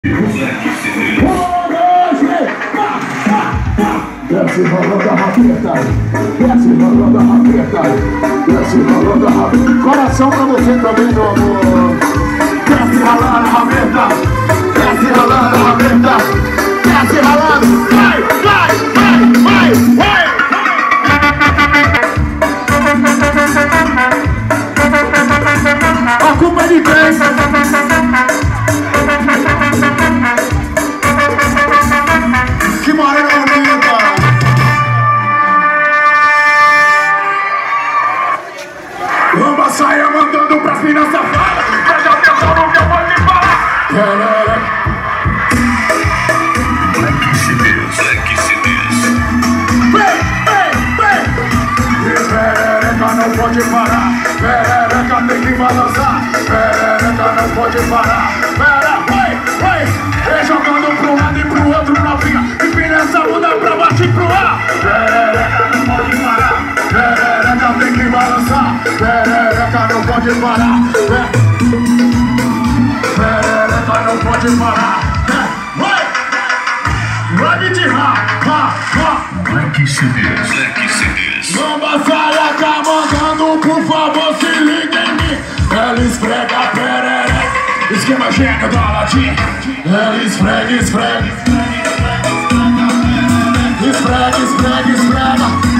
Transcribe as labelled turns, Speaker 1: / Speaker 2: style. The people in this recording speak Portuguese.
Speaker 1: Desce rolando a rabeta, desce rolando a rabeta, desce rolando a rabeta. Coração pra você também, meu amor. Desce rolando a rabeta, desce rolando a rabeta, desce rolando. Vai, vai, vai, vai, vai. A culpa é de quem? Que morena bonita. Vamos sair mandando pras minas safadas. Presta atenção no que eu vou te falar.
Speaker 2: Black CDs.
Speaker 1: Vem, vem, vem. E perereca não pode parar. Perereca tem que balançar. Perereca não pode parar. Vem jogando pro lado e pro outro novinha. Empina essa bunda pra baixo e pro ar. Perereca não pode parar. Perereca tem que balançar. Perereca não pode parar. Perereca não pode parar. Vai de ha.
Speaker 2: Black CDs.
Speaker 1: Vamos saia tá mandando, por favor, se liga em mim. Ela esfrega a perereca. Esquema gênio do Aladim. Ela esfrega, esfrega. Esfrega, esfrega, esfrega.